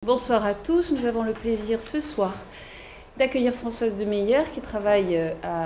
Bonsoir à tous, nous avons le plaisir ce soir d'accueillir Françoise de Meyer qui travaille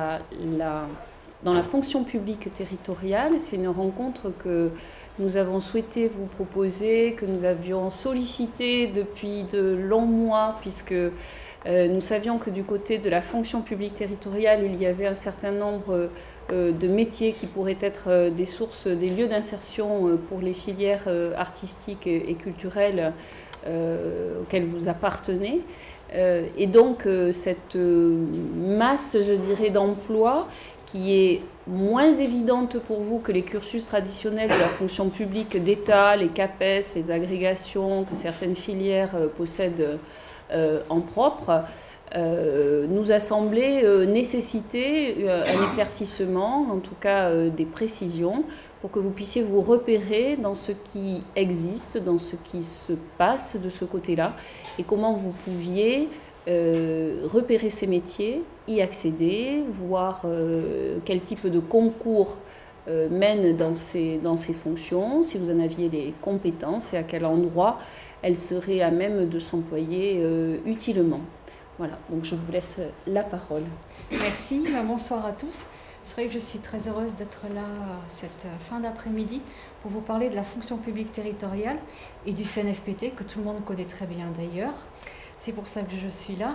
dans la fonction publique territoriale. C'est une rencontre que nous avons souhaité vous proposer, que nous avions sollicité depuis de longs mois, puisque nous savions que du côté de la fonction publique territoriale, il y avait un certain nombre de métiers qui pourraient être des sources, des lieux d'insertion pour les filières artistiques et culturelles auxquelles vous appartenez. Et donc cette masse, je dirais, d'emplois qui est moins évidente pour vous que les cursus traditionnels de la fonction publique d'État, les CAPES, les agrégations que certaines filières possèdent en propre, nous a semblé nécessiter un éclaircissement, en tout cas des précisions, pour que vous puissiez vous repérer dans ce qui existe, dans ce qui se passe de ce côté-là, et comment vous pouviez repérer ces métiers, y accéder, voir quel type de concours mène dans ces fonctions, si vous en aviez les compétences et à quel endroit elles seraient à même de s'employer utilement. Voilà, donc je vous laisse la parole. Merci, bonsoir à tous. C'est vrai que je suis très heureuse d'être là cette fin d'après-midi pour vous parler de la fonction publique territoriale et du CNFPT, que tout le monde connaît très bien d'ailleurs. C'est pour ça que je suis là.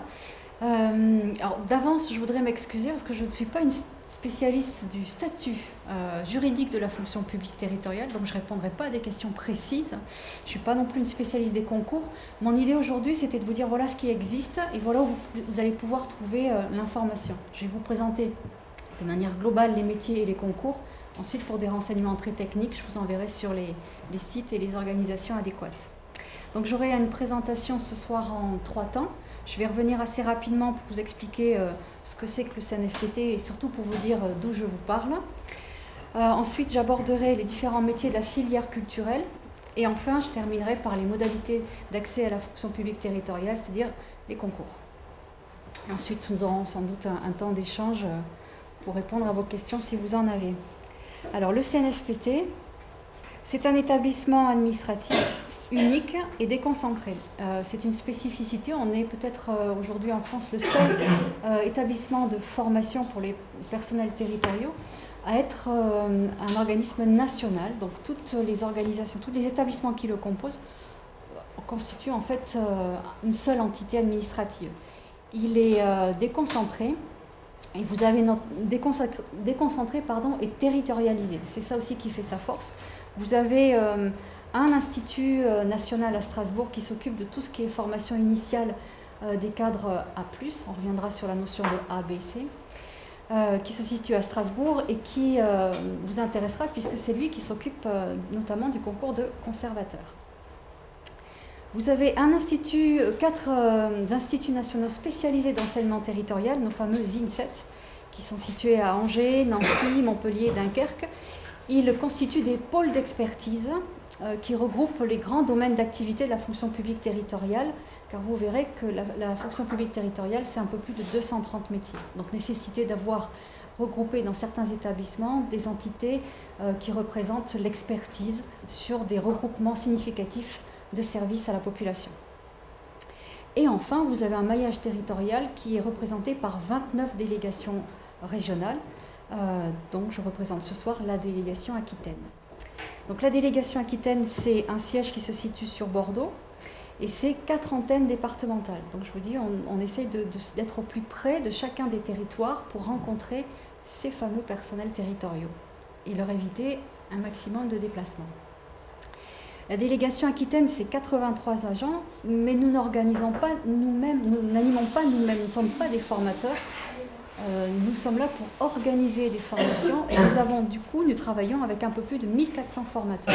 Alors d'avance, je voudrais m'excuser parce que je ne suis pas une spécialiste du statut juridique de la fonction publique territoriale, donc je ne répondrai pas à des questions précises. Je ne suis pas non plus une spécialiste des concours. Mon idée aujourd'hui, c'était de vous dire voilà ce qui existe et voilà où vous allez pouvoir trouver l'information. Je vais vous présenter de manière globale les métiers et les concours. Ensuite, pour des renseignements très techniques, je vous enverrai sur les sites et les organisations adéquates. Donc j'aurai une présentation ce soir en 3 temps. Je vais revenir assez rapidement pour vous expliquer ce que c'est que le CNFPT et surtout pour vous dire d'où je vous parle. Ensuite, j'aborderai les différents métiers de la filière culturelle. Et enfin, je terminerai par les modalités d'accès à la fonction publique territoriale, c'est-à-dire les concours. Et ensuite, nous aurons sans doute un temps d'échange pour répondre à vos questions si vous en avez. Alors, le CNFPT, c'est un établissement administratif unique et déconcentré. C'est une spécificité. On est peut-être aujourd'hui en France le seul établissement de formation pour les personnels territoriaux à être un organisme national. Donc toutes les organisations, tous les établissements qui le composent constituent en fait une seule entité administrative. Il est déconcentré. Et vous avez déconcentré et territorialisé. C'est ça aussi qui fait sa force. Vous avez un institut national à Strasbourg qui s'occupe de tout ce qui est formation initiale des cadres A+, on reviendra sur la notion de A, B, C, qui se situe à Strasbourg et qui vous intéressera puisque c'est lui qui s'occupe notamment du concours de conservateur. Vous avez 4 instituts nationaux spécialisés d'enseignement territorial, nos fameux INSET, qui sont situés à Angers, Nancy, Montpellier et Dunkerque. Ils constituent des pôles d'expertise qui regroupent les grands domaines d'activité de la fonction publique territoriale, car vous verrez que la fonction publique territoriale, c'est un peu plus de 230 métiers. Donc nécessité d'avoir regroupé dans certains établissements des entités qui représentent l'expertise sur des regroupements significatifs de services à la population. Et enfin, vous avez un maillage territorial qui est représenté par 29 délégations régionales. Donc je représente ce soir la délégation Aquitaine. Donc la délégation Aquitaine, c'est un siège qui se situe sur Bordeaux et c'est 4 antennes départementales. Donc je vous dis, on essaye d'être au plus près de chacun des territoires pour rencontrer ces fameux personnels territoriaux et leur éviter un maximum de déplacements. La délégation Aquitaine, c'est 83 agents, mais nous n'organisons pas nous-mêmes, nous n'animons pas nous-mêmes, nous ne sommes pas des formateurs. Nous sommes là pour organiser des formations et nous travaillons avec un peu plus de 1400 formateurs.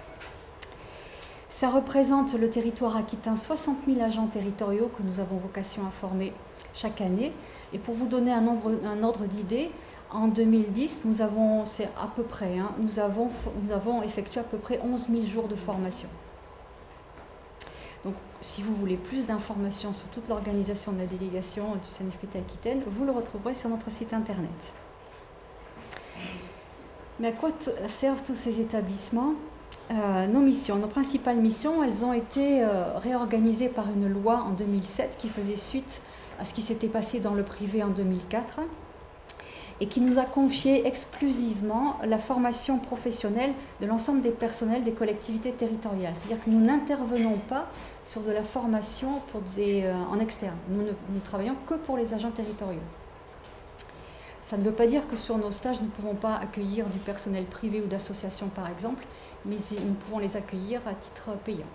Ça représente le territoire aquitain, 60 000 agents territoriaux que nous avons vocation à former chaque année. Et pour vous donner un ordre d'idée, en 2010, nous avons effectué à peu près 11 000 jours de formation. Donc, si vous voulez plus d'informations sur toute l'organisation de la délégation du CNFPT Aquitaine, vous le retrouverez sur notre site internet. Mais à quoi servent tous ces établissements? nos missions, nos principales missions, elles ont été réorganisées par une loi en 2007 qui faisait suite à ce qui s'était passé dans le privé en 2004 et qui nous a confié exclusivement la formation professionnelle de l'ensemble des personnels des collectivités territoriales. C'est-à-dire que nous n'intervenons pas sur de la formation en externe. Nous ne travaillons que pour les agents territoriaux. Ça ne veut pas dire que sur nos stages, nous ne pouvons pas accueillir du personnel privé ou d'association, par exemple, mais nous pouvons les accueillir à titre payant.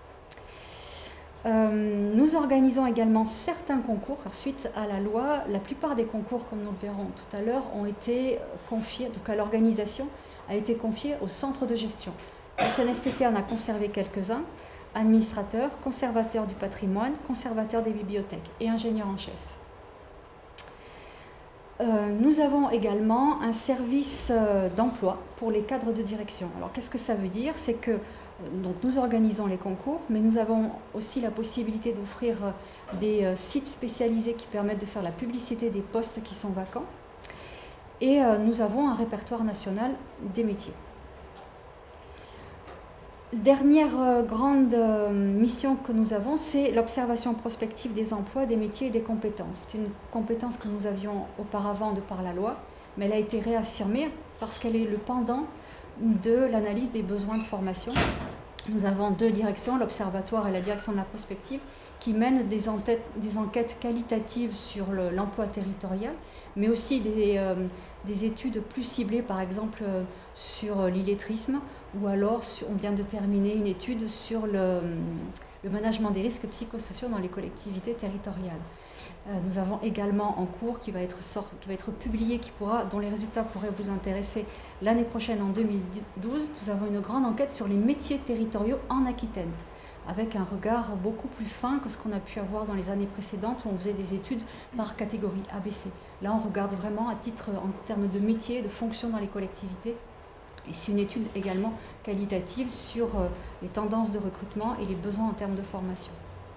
Nous organisons également certains concours. Suite à la loi, la plupart des concours, comme nous le verrons tout à l'heure, ont été confiés, donc à l'organisation, a été confiée au centre de gestion. Le CNFPT en a conservé quelques-uns, administrateurs, conservateurs du patrimoine, conservateurs des bibliothèques et ingénieurs en chef. Nous avons également un service d'emploi pour les cadres de direction. Alors qu'est-ce que ça veut dire? C'est que donc, nous organisons les concours, mais nous avons aussi la possibilité d'offrir des sites spécialisés qui permettent de faire la publicité des postes qui sont vacants. Et nous avons un répertoire national des métiers. Dernière grande mission que nous avons, c'est l'observation prospective des emplois, des métiers et des compétences. C'est une compétence que nous avions auparavant de par la loi, mais elle a été réaffirmée parce qu'elle est le pendant de l'analyse des besoins de formation. Nous avons deux directions, l'Observatoire et la direction de la prospective, qui mènent des enquêtes qualitatives sur l'emploi territorial, mais aussi des études plus ciblées, par exemple sur l'illettrisme, ou alors on vient de terminer une étude sur le management des risques psychosociaux dans les collectivités territoriales. Nous avons également en cours qui va être publié, dont les résultats pourraient vous intéresser l'année prochaine en 2012. Nous avons une grande enquête sur les métiers territoriaux en Aquitaine, avec un regard beaucoup plus fin que ce qu'on a pu avoir dans les années précédentes où on faisait des études par catégorie ABC. Là, on regarde vraiment à titre en termes de métiers, de fonctions dans les collectivités. Et c'est une étude également qualitative sur les tendances de recrutement et les besoins en termes de formation.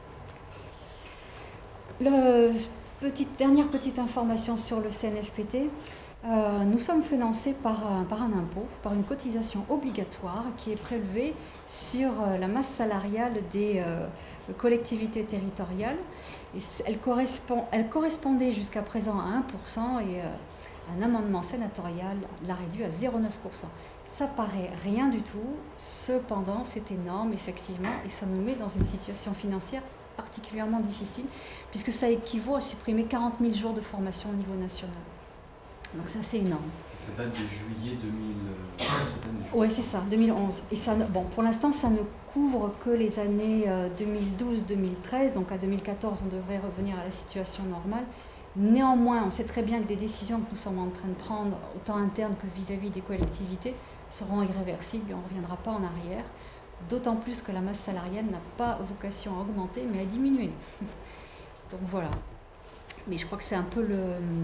Dernière petite information sur le CNFPT. Nous sommes financés par un impôt, par une cotisation obligatoire qui est prélevée sur la masse salariale des collectivités territoriales. Et elle correspondait jusqu'à présent à 1% et un amendement sénatorial l'a réduit à 0,9%. Ça paraît rien du tout, cependant c'est énorme effectivement et ça nous met dans une situation financière particulièrement difficile puisque ça équivaut à supprimer 40 000 jours de formation au niveau national. Donc ça c'est énorme. Ça date de juillet 2011. Oui c'est ça, 2011. Et ça, bon, pour l'instant ça ne couvre que les années 2012-2013, donc à 2014 on devrait revenir à la situation normale. Néanmoins, on sait très bien que des décisions que nous sommes en train de prendre, autant internes que vis-à-vis des collectivités, seront irréversibles et on ne reviendra pas en arrière. D'autant plus que la masse salariale n'a pas vocation à augmenter, mais à diminuer. Donc voilà. Mais je crois que c'est un peu le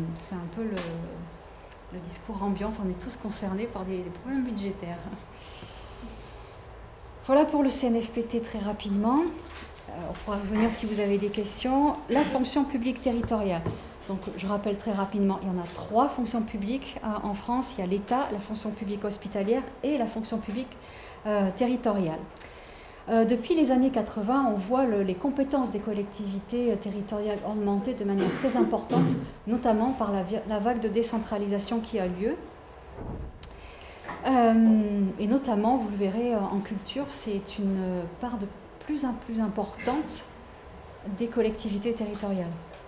discours ambiant. Enfin, on est tous concernés par des problèmes budgétaires. Voilà pour le CNFPT très rapidement. On pourra revenir si vous avez des questions. La fonction publique territoriale. Donc, je rappelle très rapidement, il y en a 3 fonctions publiques en France. Il y a l'État, la fonction publique hospitalière et la fonction publique territoriale. Depuis les années 80, on voit les compétences des collectivités territoriales augmenter de manière très importante, notamment par la vague de décentralisation qui a lieu. Et notamment, vous le verrez en culture, c'est une part de plus en plus importante des collectivités territoriales.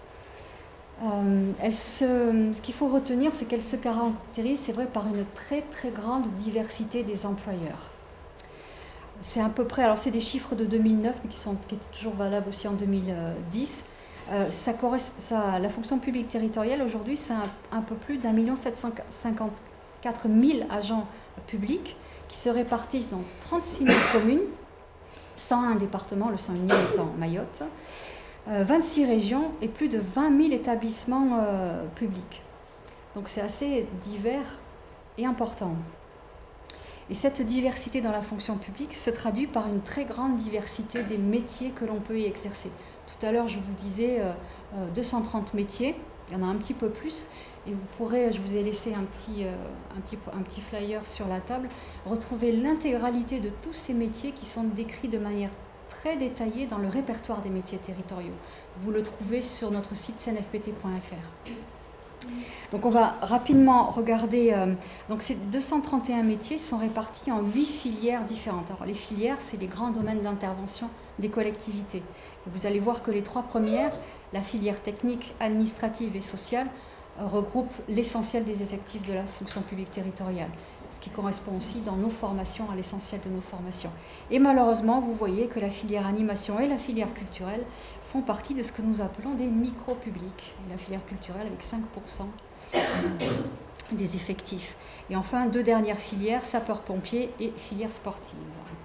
Ce qu'il faut retenir, c'est qu'elle se caractérise, c'est vrai, par une très très grande diversité des employeurs. C'est à peu près, alors c'est des chiffres de 2009, mais qui étaient toujours valables aussi en 2010. La fonction publique territoriale, aujourd'hui, c'est un peu plus d'1 754 000 agents publics qui se répartissent dans 36 000 communes, 101 départements, le 101e étant Mayotte, 26 régions et plus de 20 000 établissements publics. Donc c'est assez divers et important. Et cette diversité dans la fonction publique se traduit par une très grande diversité des métiers que l'on peut y exercer. Tout à l'heure, je vous disais 230 métiers, il y en a un petit peu plus, et vous pourrez, je vous ai laissé un petit flyer sur la table, retrouver l'intégralité de tous ces métiers qui sont décrits de manière très détaillée dans le répertoire des métiers territoriaux. Vous le trouvez sur notre site cnfpt.fr. Donc on va rapidement regarder, donc ces 231 métiers sont répartis en 8 filières différentes. Alors les filières, c'est les grands domaines d'intervention des collectivités. Et vous allez voir que les 3 premières, la filière technique, administrative et sociale, regroupent l'essentiel des effectifs de la fonction publique territoriale, ce qui correspond aussi dans nos formations à l'essentiel de nos formations. Et malheureusement, vous voyez que la filière animation et la filière culturelle font partie de ce que nous appelons des micro-publics. La filière culturelle avec 5% des effectifs. Et enfin, 2 dernières filières, sapeurs-pompiers et filière sportive.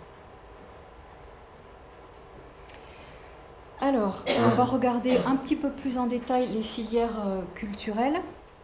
Alors, on va regarder un petit peu plus en détail les filières culturelles.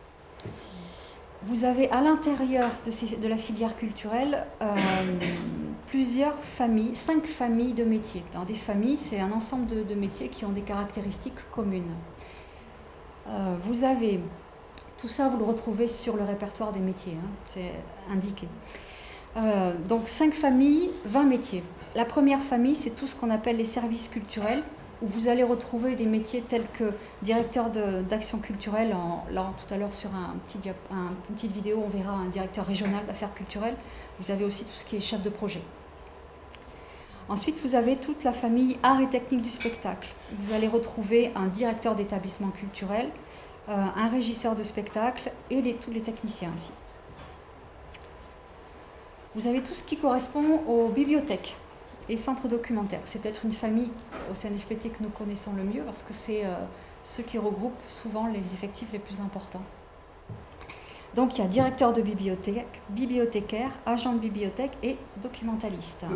Vous avez à l'intérieur de la filière culturelle plusieurs familles, 5 familles de métiers. Dans des familles, c'est un ensemble de métiers qui ont des caractéristiques communes. Vous avez, tout ça vous le retrouvez sur le répertoire des métiers, hein, c'est indiqué. Donc 5 familles, 20 métiers. La première famille, c'est tout ce qu'on appelle les services culturels, où vous allez retrouver des métiers tels que directeur d'action culturelle. Là, tout à l'heure, sur une petite vidéo, on verra un directeur régional d'affaires culturelles. Vous avez aussi tout ce qui est chef de projet. Ensuite, vous avez toute la famille art et technique du spectacle. Vous allez retrouver un directeur d'établissement culturel, un régisseur de spectacle et tous les techniciens aussi. Vous avez tout ce qui correspond aux bibliothèques et centres documentaires. C'est peut-être une famille au CNFPT que nous connaissons le mieux parce que c'est ceux qui regroupent souvent les effectifs les plus importants. Donc il y a directeur de bibliothèque, bibliothécaire, agent de bibliothèque et documentaliste.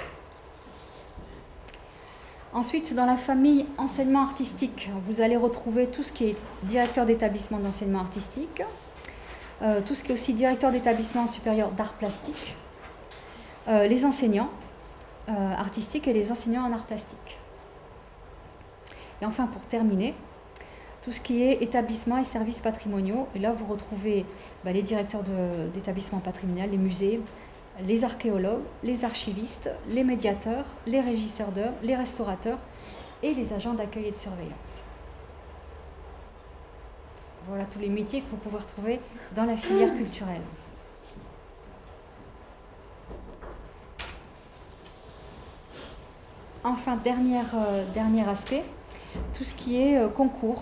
Ensuite, dans la famille enseignement artistique, vous allez retrouver tout ce qui est directeur d'établissement d'enseignement artistique, tout ce qui est aussi directeur d'établissement supérieur d'art plastique, les enseignants artistiques et les enseignants en art plastique. Et enfin, pour terminer, tout ce qui est établissement et services patrimoniaux. Et là, vous retrouvez les directeurs d'établissements patrimoniaux, les musées, les archéologues, les archivistes, les médiateurs, les régisseurs d'œuvres, les restaurateurs et les agents d'accueil et de surveillance. Voilà tous les métiers que vous pouvez retrouver dans la filière culturelle. Enfin, dernier aspect, tout ce qui est concours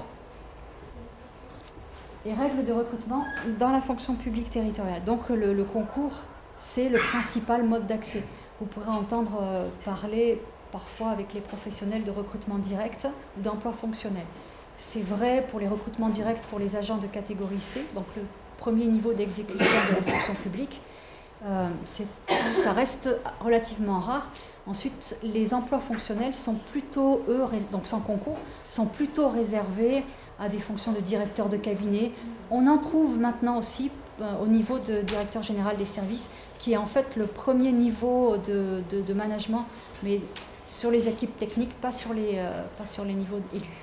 et règles de recrutement dans la fonction publique territoriale. Donc le concours, c'est le principal mode d'accès. Vous pourrez entendre parler parfois avec les professionnels de recrutement direct ou d'emploi fonctionnel. C'est vrai pour les recrutements directs pour les agents de catégorie C, donc le premier niveau d'exécution de la fonction publique. Ça reste relativement rare. Ensuite, les emplois fonctionnels sont plutôt, eux, donc sans concours, sont plutôt réservés à des fonctions de directeur de cabinet. On en trouve maintenant aussi au niveau de directeur général des services, qui est en fait le premier niveau de management, mais sur les équipes techniques, pas sur les niveaux élus.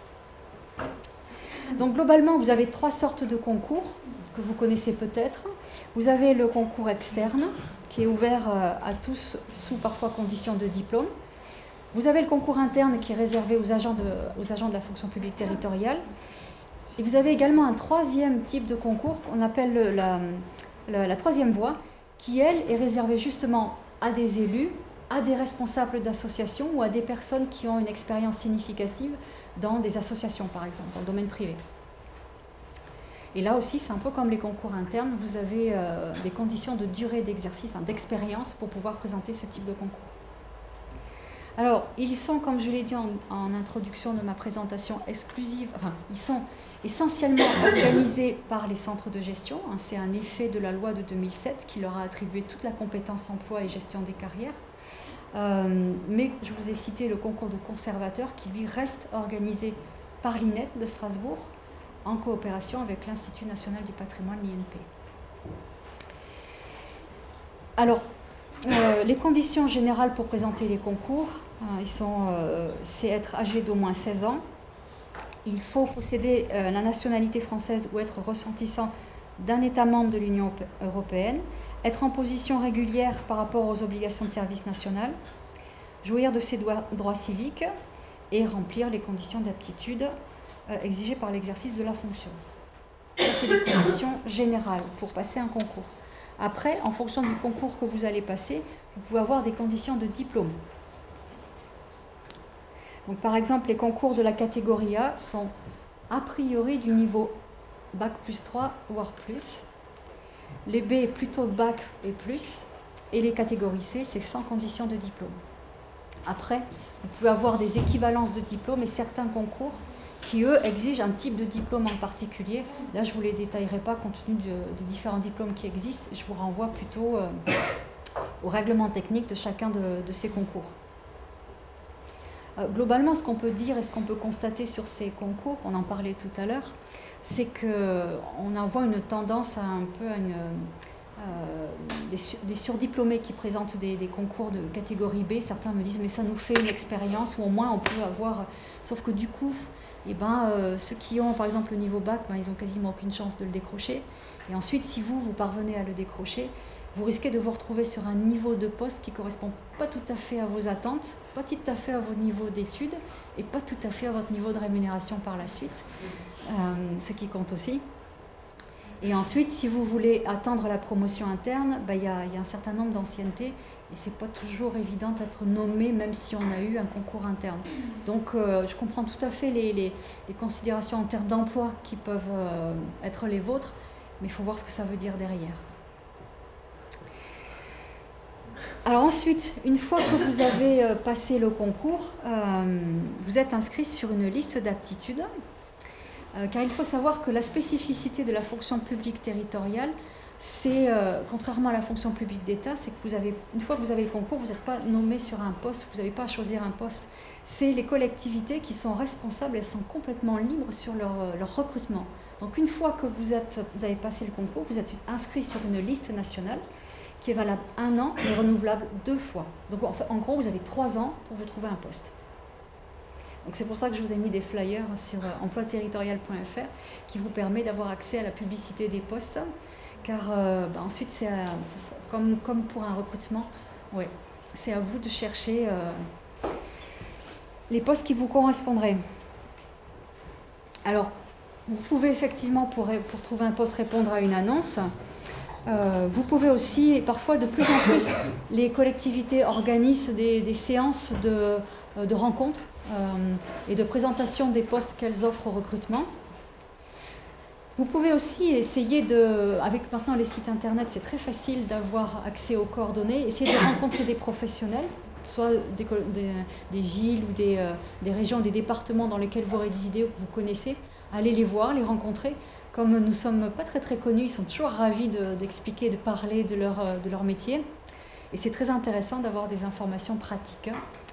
Donc globalement, vous avez 3 sortes de concours que vous connaissez peut-être. Vous avez le concours externe, qui est ouvert à tous sous parfois conditions de diplôme. Vous avez le concours interne qui est réservé aux agents de la fonction publique territoriale. Et vous avez également un 3e type de concours qu'on appelle la 3e voie, qui, elle, est réservée justement à des élus, à des responsables d'associations ou à des personnes qui ont une expérience significative dans des associations, par exemple, dans le domaine privé. Et là aussi, c'est un peu comme les concours internes, vous avez des conditions de durée d'exercice, d'expérience pour pouvoir présenter ce type de concours. Alors, ils sont, comme je l'ai dit en introduction de ma présentation, ils sont essentiellement organisés par les centres de gestion. C'est un effet de la loi de 2007 qui leur a attribué toute la compétence emploi et gestion des carrières. Mais je vous ai cité le concours de conservateur qui, lui, reste organisé par l'INET de Strasbourg en coopération avec l'Institut national du patrimoine, l'INP. Alors, les conditions générales pour présenter les concours, c'est être âgé d'au moins 16 ans, il faut posséder la nationalité française ou être ressortissant d'un État membre de l'Union européenne, être en position régulière par rapport aux obligations de service national, jouir de ses droits civiques et remplir les conditions d'aptitude exigées par l'exercice de la fonction. C'est les conditions générales pour passer un concours. Après, en fonction du concours que vous allez passer, vous pouvez avoir des conditions de diplôme. Donc, par exemple, les concours de la catégorie A sont a priori du niveau Bac plus 3, voire plus. Les B, plutôt Bac et plus. Et les catégories C, c'est sans condition de diplôme. Après, vous pouvez avoir des équivalences de diplômes et certains concours qui, eux, exigent un type de diplôme en particulier. Là, je ne vous les détaillerai pas compte tenu des différents diplômes qui existent. Je vous renvoie plutôt au règlement technique de chacun de ces concours. Globalement, ce qu'on peut dire et ce qu'on peut constater sur ces concours, on en parlait tout à l'heure, c'est qu'on en voit une tendance à un peu des surdiplômés qui présentent des concours de catégorie B. Certains me disent mais ça nous fait une expérience ou au moins on peut avoir... Sauf que du coup, ceux qui ont par exemple le niveau bac, ils n'ont quasiment aucune chance de le décrocher. Et ensuite, si vous parvenez à le décrocher, vous risquez de vous retrouver sur un niveau de poste qui ne correspond pas tout à fait à vos attentes, pas tout à fait à votre niveau d'études et pas tout à fait à votre niveau de rémunération par la suite, ce qui compte aussi. Et ensuite, si vous voulez atteindre la promotion interne, il y a un certain nombre d'anciennetés et ce n'est pas toujours évident d'être nommé même si on a eu un concours interne. Donc je comprends tout à fait les considérations en termes d'emploi qui peuvent être les vôtres, mais il faut voir ce que ça veut dire derrière. Alors ensuite, une fois que vous avez passé le concours, vous êtes inscrit sur une liste d'aptitudes, car il faut savoir que la spécificité de la fonction publique territoriale, c'est, contrairement à la fonction publique d'État, c'est que une fois que vous avez le concours, vous n'êtes pas nommé sur un poste, vous n'avez pas à choisir un poste. C'est les collectivités qui sont responsables, elles sont complètement libres sur leur recrutement. Donc une fois que vous avez passé le concours, vous êtes inscrit sur une liste nationale qui est valable 1 an et renouvelable 2 fois. Donc en gros, vous avez 3 ans pour vous trouver un poste. Donc c'est pour ça que je vous ai mis des flyers sur emploi-territorial.fr qui vous permet d'avoir accès à la publicité des postes, car ensuite, c'est comme pour un recrutement, ouais, c'est à vous de chercher les postes qui vous correspondraient. Alors, vous pouvez effectivement, pour trouver un poste, répondre à une annonce. Vous pouvez aussi, parfois de plus en plus, les collectivités organisent des séances de rencontres et de présentation des postes qu'elles offrent au recrutement. Vous pouvez aussi essayer avec maintenant les sites internet, c'est très facile d'avoir accès aux coordonnées, essayer de rencontrer des professionnels, soit des villes ou des régions, des départements dans lesquels vous résidez ou que vous connaissez, allez les voir, les rencontrer. Comme nous ne sommes pas très très connus, ils sont toujours ravis d'expliquer, de parler de leur métier. Et c'est très intéressant d'avoir des informations pratiques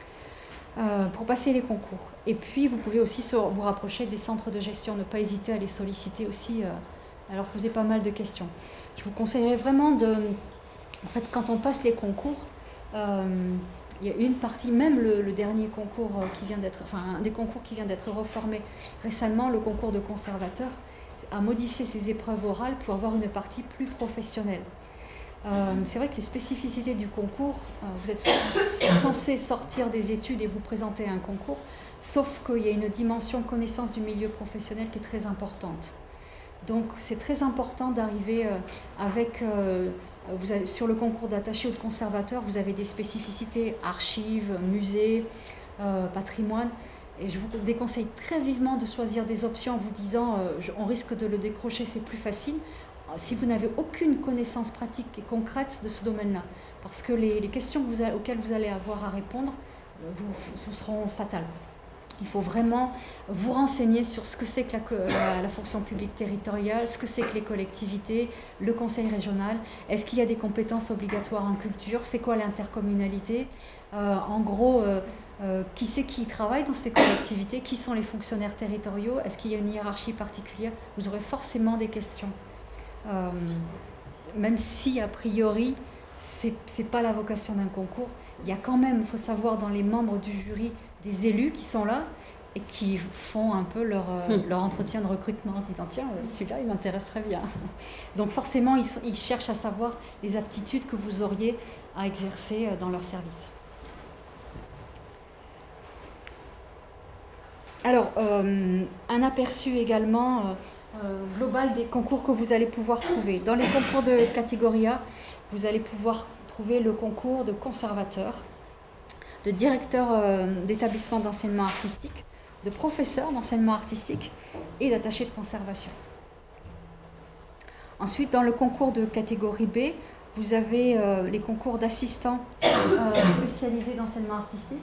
pour passer les concours. Et puis vous pouvez aussi vous rapprocher des centres de gestion, ne pas hésiter à les solliciter aussi, alors poser pas mal de questions. Je vous conseillerais vraiment en fait, quand on passe les concours, il y a une partie, même le dernier concours qui vient d'être, enfin un des concours qui vient d'être reformé récemment, le concours de conservateur, à modifier ses épreuves orales pour avoir une partie plus professionnelle. C'est vrai que les spécificités du concours, vous êtes censé sortir des études et vous présenter à un concours, sauf qu'il y a une dimension connaissance du milieu professionnel qui est très importante. Donc c'est très important d'arriver avec, sur le concours d'attaché ou de conservateur, vous avez des spécificités archives, musées, patrimoine. Et je vous déconseille très vivement de choisir des options en vous disant on risque de le décrocher, c'est plus facile, si vous n'avez aucune connaissance pratique et concrète de ce domaine-là. Parce que les questions auxquelles vous allez avoir à répondre vous seront fatales. Il faut vraiment vous renseigner sur ce que c'est que la fonction publique territoriale, ce que c'est que les collectivités, le conseil régional. Est-ce qu'il y a des compétences obligatoires en culture? C'est quoi l'intercommunalité? En gros, qui c'est qui travaille dans ces collectivités? Qui sont les fonctionnaires territoriaux? Est-ce qu'il y a une hiérarchie particulière? Vous aurez forcément des questions. Même si, a priori, c'est pas la vocation d'un concours, il y a quand même, il faut savoir, dans les membres du jury, des élus qui sont là et qui font un peu leur entretien de recrutement en se disant tiens, celui-là il m'intéresse très bien. Donc forcément ils cherchent à savoir les aptitudes que vous auriez à exercer dans leur service. Alors un aperçu également global des concours que vous allez pouvoir trouver. Dans les concours de catégorie A, vous allez pouvoir trouver le concours de conservateur, de directeur d'établissement d'enseignement artistique, de professeur d'enseignement artistique et d'attaché de conservation. Ensuite, dans le concours de catégorie B, vous avez les concours d'assistants spécialisés d'enseignement artistique.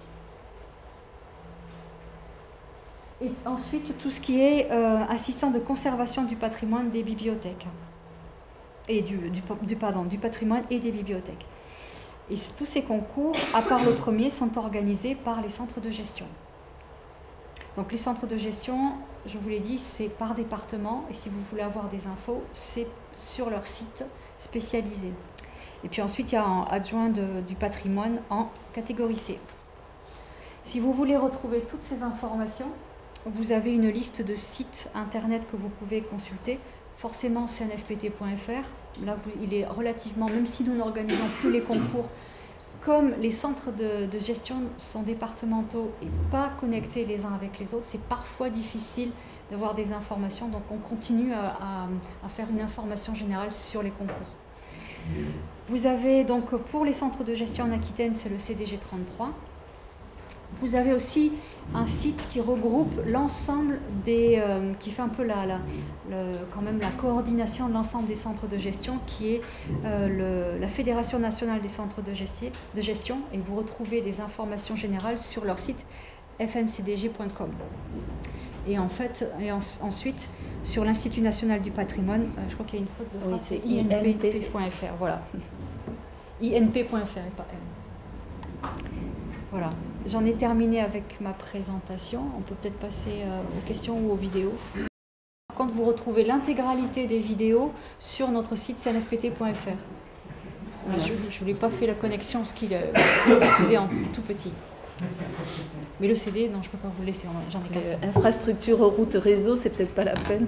Et ensuite, tout ce qui est assistant de conservation du patrimoine des bibliothèques. Et du patrimoine et des bibliothèques. Et tous ces concours, à part le premier, sont organisés par les centres de gestion. Donc les centres de gestion, je vous l'ai dit, c'est par département. Et si vous voulez avoir des infos, c'est sur leur site spécialisé. Et puis ensuite, il y a un adjoint du patrimoine en catégorie C. Si vous voulez retrouver toutes ces informations, vous avez une liste de sites internet que vous pouvez consulter. Forcément, cnfpt.fr. Là, il est relativement, même si nous n'organisons plus les concours, comme les centres de gestion sont départementaux et pas connectés les uns avec les autres, c'est parfois difficile d'avoir des informations. Donc, on continue à faire une information générale sur les concours. Vous avez donc, pour les centres de gestion en Aquitaine, c'est le CDG 33. Vous avez aussi un site qui regroupe l'ensemble qui fait un peu quand même la coordination de l'ensemble des centres de gestion, qui est la Fédération nationale des centres de gestion, et vous retrouvez des informations générales sur leur site fncdg.com. Et ensuite, sur l'Institut national du patrimoine, je crois qu'il y a une faute de phrase, c'est inp.fr, voilà. inp.fr et pas M. Voilà. J'en ai terminé avec ma présentation. On peut peut-être passer aux questions ou aux vidéos. Par contre, vous retrouvez l'intégralité des vidéos sur notre site cnfpt.fr. Voilà, je ne vous ai pas fait la connexion parce qu'il faisait en tout petit. Mais le CD, non, je ne peux pas vous le laisser. J'en ai 400. Infrastructure, route, réseau, c'est peut-être pas la peine.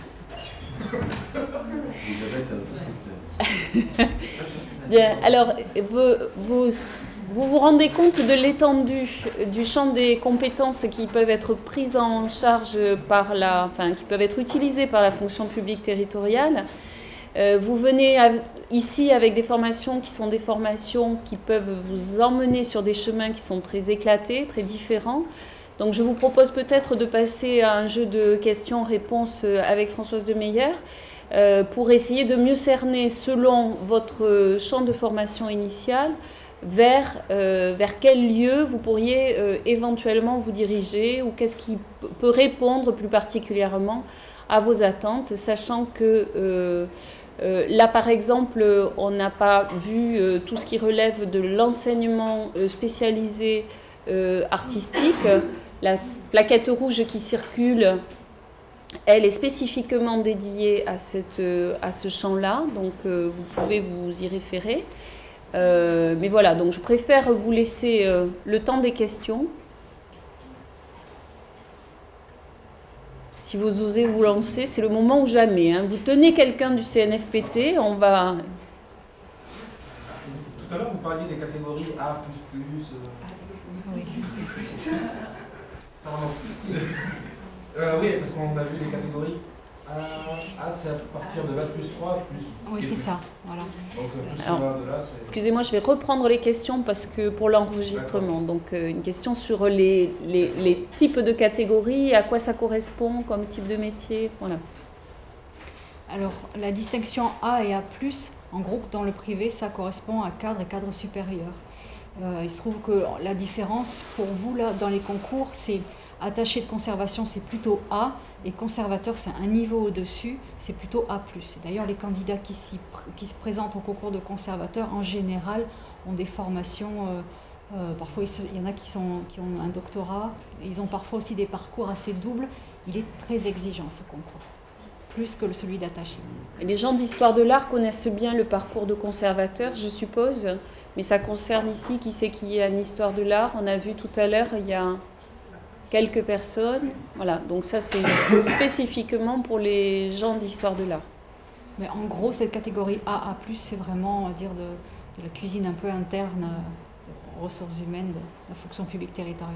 Bien, alors, vous vous rendez compte de l'étendue du champ des compétences qui peuvent être prises en charge qui peuvent être utilisées par la fonction publique territoriale. Vous venez ici avec des formations qui sont des formations qui peuvent vous emmener sur des chemins qui sont très éclatés, très différents. Donc je vous propose peut-être de passer à un jeu de questions-réponses avec Françoise Demeyer pour essayer de mieux cerner selon votre champ de formation initial vers quel lieu vous pourriez éventuellement vous diriger, ou qu'est-ce qui peut répondre plus particulièrement à vos attentes, sachant que là par exemple on n'a pas vu tout ce qui relève de l'enseignement spécialisé artistique. La plaquette rouge qui circule, elle est spécifiquement dédiée à ce champ-là, donc vous pouvez vous y référer. Mais voilà, donc je préfère vous laisser le temps des questions. Si vous osez vous lancer, c'est le moment ou jamais. Hein. Vous tenez quelqu'un du CNFPT, on va... Tout à l'heure, vous parliez des catégories A++. Oui. Pardon. Oui, parce qu'on a vu les catégories. A, c'est à partir de Bac+3 plus. Oui, c'est ça, voilà. Donc tout ce qui va de là, c'est... Excusez-moi, je vais reprendre les questions parce que pour l'enregistrement. Donc une question sur les types de catégories, à quoi ça correspond comme type de métier, voilà. Alors la distinction A et A+, en gros, dans le privé, ça correspond à cadre et cadre supérieur. Il se trouve que la différence pour vous, là, dans les concours, c'est attaché de conservation, c'est plutôt A, et conservateur, c'est un niveau au-dessus, c'est plutôt A+. D'ailleurs, les candidats qui se présentent au concours de conservateur, en général, ont des formations, parfois il y en a qui ont un doctorat, et ils ont parfois aussi des parcours assez doubles. Il est très exigeant ce concours, plus que celui d'attaché. Et les gens d'histoire de l'art connaissent bien le parcours de conservateur, je suppose, mais ça concerne ici, qui c'est qui est en histoire de l'art? On a vu tout à l'heure, il y a quelques personnes. Voilà, donc ça c'est spécifiquement pour les gens d'histoire de l'art. Mais en gros, cette catégorie AA+, c'est vraiment, on va dire, de la cuisine un peu interne, aux ressources humaines de la fonction publique territoriale.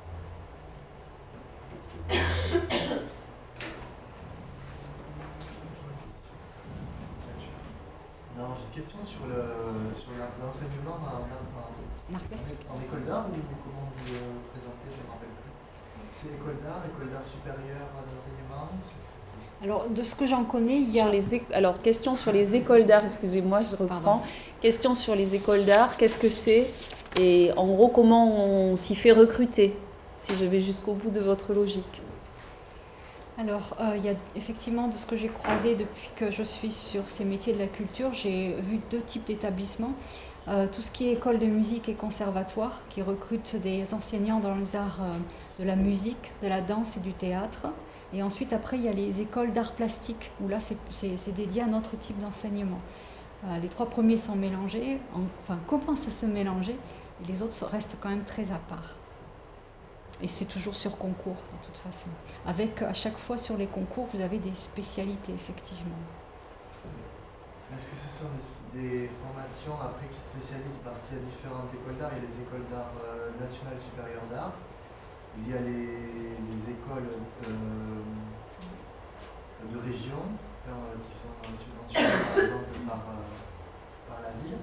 Non, j'ai une question sur l'enseignement en école d'art, ou comment vous le présentez, je ne me rappelle plus. C'est école d'art supérieure d'enseignement, qu'est-ce que c'est? Alors, de ce que j'en connais, il y a... Alors, question sur les écoles d'art, excusez-moi, je reprends. Pardon. Question sur les écoles d'art, qu'est-ce que c'est? Et en gros, comment on s'y fait recruter, si je vais jusqu'au bout de votre logique. Alors, il y a effectivement, de ce que j'ai croisé depuis que je suis sur ces métiers de la culture, j'ai vu deux types d'établissements. Tout ce qui est école de musique et conservatoire, qui recrutent des enseignants dans les arts de la musique, de la danse et du théâtre. Et ensuite, après, il y a les écoles d'art plastique, où là, c'est dédié à un autre type d'enseignement. Les trois premiers sont mélangés, commencent à se mélanger, et les autres restent quand même très à part. Et c'est toujours sur concours, de toute façon. Avec, à chaque fois, sur les concours, vous avez des spécialités, effectivement. Est-ce que ce sont des formations après qui spécialisent, parce qu'il y a différentes écoles d'art, il y a les écoles d'art nationales supérieures d'art, il y a les écoles de région, qui sont subventionnées par exemple par la ville.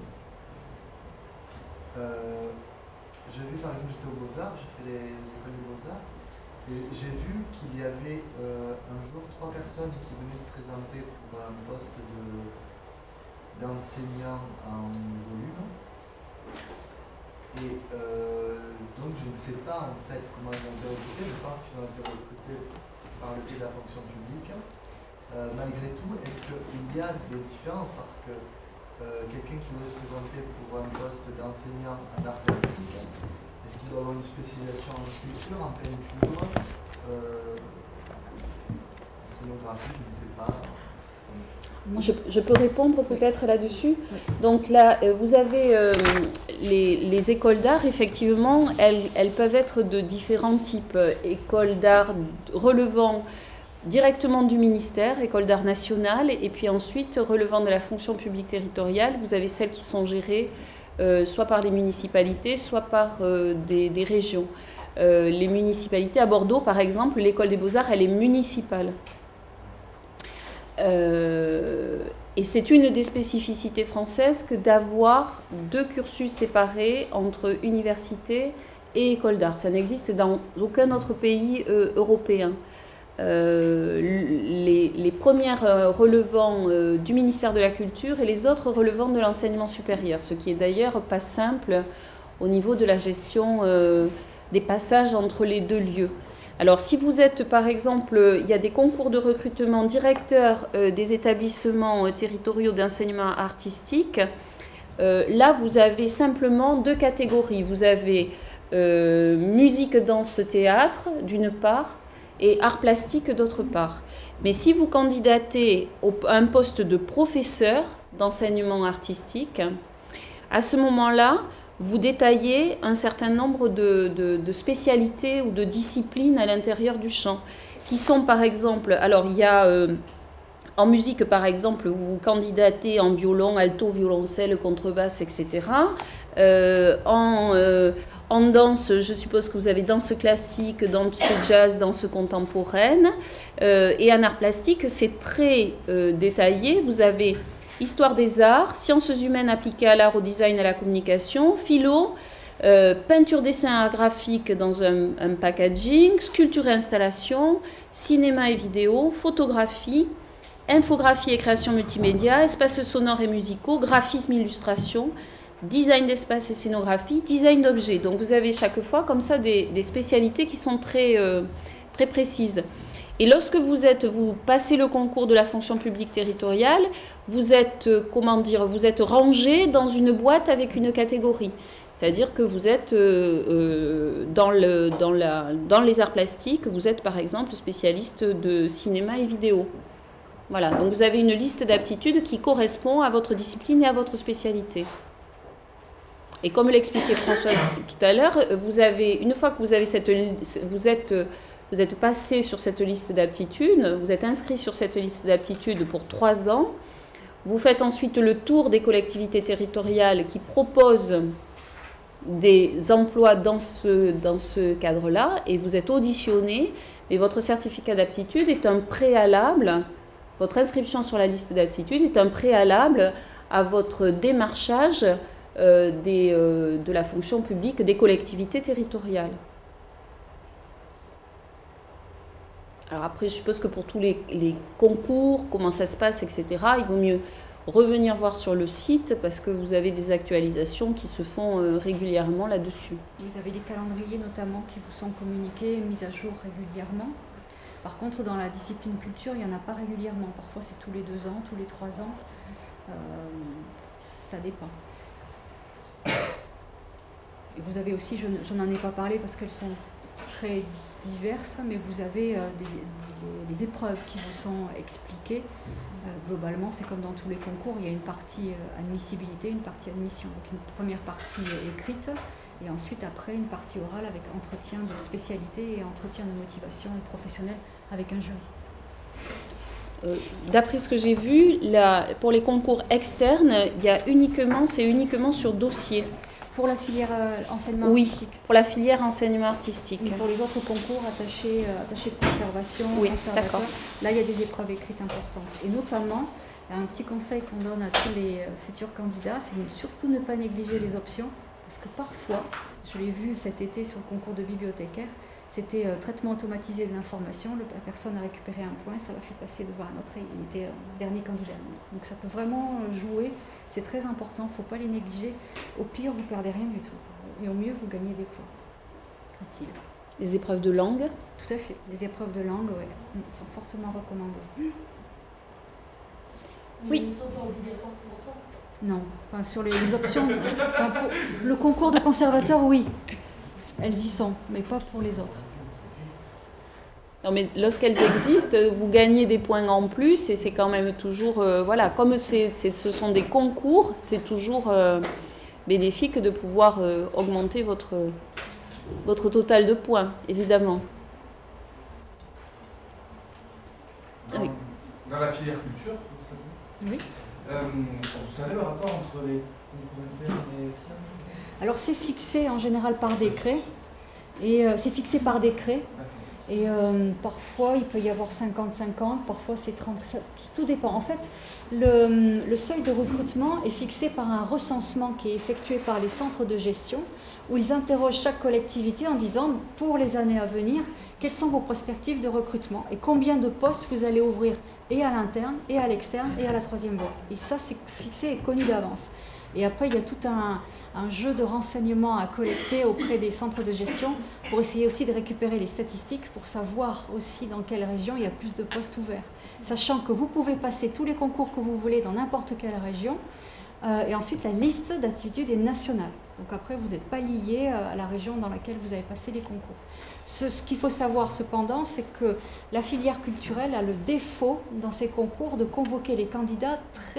J'ai vu par exemple, j'étais aux Beaux-Arts, j'ai fait les écoles des Beaux-Arts, et j'ai vu qu'il y avait un jour 3 personnes qui venaient se présenter pour un poste d'enseignant en volume. Et donc je ne sais pas en fait comment ils ont été recrutés, je pense qu'ils ont été recrutés par le biais de la fonction publique. Malgré tout, est-ce qu'il y a des différences, parce que quelqu'un qui voudrait se présenter pour un poste d'enseignant en art plastique, est-ce qu'il doit avoir une spécialisation en sculpture, en peinture, en scénographie, je ne sais pas. Je peux répondre peut-être là-dessus. Donc là, vous avez les écoles d'art, effectivement, elles peuvent être de différents types. Écoles d'art relevant directement du ministère, école d'art nationale, et puis ensuite relevant de la fonction publique territoriale, vous avez celles qui sont gérées soit par les municipalités, soit par des régions. Les municipalités, à Bordeaux par exemple, l'école des beaux-arts, elle est municipale. Et c'est une des spécificités françaises que d'avoir deux cursus séparés entre université et école d'art. Ça n'existe dans aucun autre pays européen. Les premières relevant du ministère de la Culture et les autres relevant de l'enseignement supérieur, ce qui est d'ailleurs pas simple au niveau de la gestion des passages entre les deux lieux. Alors si vous êtes par exemple, il y a des concours de recrutement directeurs des établissements territoriaux d'enseignement artistique, là vous avez simplement deux catégories. Vous avez musique, danse, théâtre d'une part, et art plastique d'autre part. Mais si vous candidatez à un poste de professeur d'enseignement artistique, à ce moment-là, vous détaillez un certain nombre de spécialités ou de disciplines à l'intérieur du champ, qui sont par exemple, alors il y a en musique par exemple, vous candidatez en violon, alto, violoncelle, contrebasse, etc. En danse, je suppose que vous avez danse classique, danse jazz, danse contemporaine. Et en art plastique, c'est très détaillé. Vous avez histoire des arts, sciences humaines appliquées à l'art, au design, à la communication, philo, peinture, dessin, art graphique dans un packaging, sculpture et installation, cinéma et vidéo, photographie, infographie et création multimédia, espaces sonores et musicaux, graphisme, illustration, design d'espace et scénographie, design d'objets. Donc vous avez chaque fois comme ça des spécialités qui sont très précises. Et lorsque vous passez le concours de la fonction publique territoriale, vous êtes rangé dans une boîte avec une catégorie. C'est-à-dire que vous êtes dans les arts plastiques, vous êtes par exemple spécialiste de cinéma et vidéo. Voilà, donc vous avez une liste d'aptitudes qui correspond à votre discipline et à votre spécialité. Et comme l'expliquait François tout à l'heure, une fois que vous êtes passé sur cette liste d'aptitudes, vous êtes inscrit sur cette liste d'aptitudes pour 3 ans, vous faites ensuite le tour des collectivités territoriales qui proposent des emplois dans ce cadre-là, et vous êtes auditionné, mais votre certificat d'aptitude est un préalable, votre inscription sur la liste d'aptitudes est un préalable à votre démarchage de la fonction publique des collectivités territoriales. Alors après, je suppose que pour tous les concours, comment ça se passe, etc., il vaut mieux revenir voir sur le site parce que vous avez des actualisations qui se font régulièrement là-dessus. Vous avez des calendriers notamment qui vous sont communiqués, mis à jour régulièrement. Par contre, dans la discipline culture, il n'y en a pas régulièrement. Parfois, c'est tous les 2 ans, tous les 3 ans. Ça dépend. Et vous avez aussi, je n'en ai pas parlé parce qu'elles sont très diverses, mais vous avez des épreuves qui vous sont expliquées. Globalement, c'est comme dans tous les concours, il y a une partie admissibilité, une partie admission. Donc une première partie écrite, et ensuite après une partie orale avec entretien de spécialité et entretien de motivation et professionnel avec un jury. D'après ce que j'ai vu, pour les concours externes, c'est uniquement sur dossier. Pour la filière enseignement oui, artistique. Pour la filière enseignement artistique. Mais pour les autres concours attachés de conservation, oui, conservateur, là il y a des épreuves écrites importantes. Et notamment, un petit conseil qu'on donne à tous les futurs candidats, c'est de surtout ne pas négliger les options, parce que parfois, je l'ai vu cet été sur le concours de bibliothécaire, c'était traitement automatisé de l'information, la personne a récupéré un point, ça l'a fait passer devant un autre, et il était dernier candidat. Donc ça peut vraiment jouer, c'est très important, il ne faut pas les négliger. Au pire, vous ne perdez rien du tout. Et au mieux, vous gagnez des points utiles. Les épreuves de langue? Tout à fait, les épreuves de langue sont fortement recommandées. Oui. Ils ne sont pas obligatoires pour autant. Non, enfin, sur les options, pour le concours de conservateur, oui, elles y sont, mais pas pour les autres. Non, mais lorsqu'elles existent, vous gagnez des points en plus et c'est quand même toujours, voilà, comme ce sont des concours, c'est toujours bénéfique de pouvoir augmenter votre total de points, évidemment. Oui. Dans la filière culture, Oui. Vous savez le rapport entre les concours internes et externes? Alors c'est fixé en général par décret, et c'est fixé par décret, et parfois il peut y avoir 50-50, parfois c'est 30, tout dépend. En fait, le seuil de recrutement est fixé par un recensement qui est effectué par les centres de gestion, où ils interrogent chaque collectivité en disant, pour les années à venir, quelles sont vos perspectives de recrutement et combien de postes vous allez ouvrir et à l'interne, et à l'externe, et à la troisième voie. Et ça, c'est fixé et connu d'avance. Et après, il y a tout un jeu de renseignements à collecter auprès des centres de gestion pour essayer aussi de récupérer les statistiques pour savoir aussi dans quelle région il y a plus de postes ouverts. Sachant que vous pouvez passer tous les concours que vous voulez dans n'importe quelle région. Et ensuite, la liste d'aptitudes est nationale. Donc après, vous n'êtes pas lié à la région dans laquelle vous avez passé les concours. Ce qu'il faut savoir cependant, c'est que la filière culturelle a le défaut dans ces concours de convoquer les candidats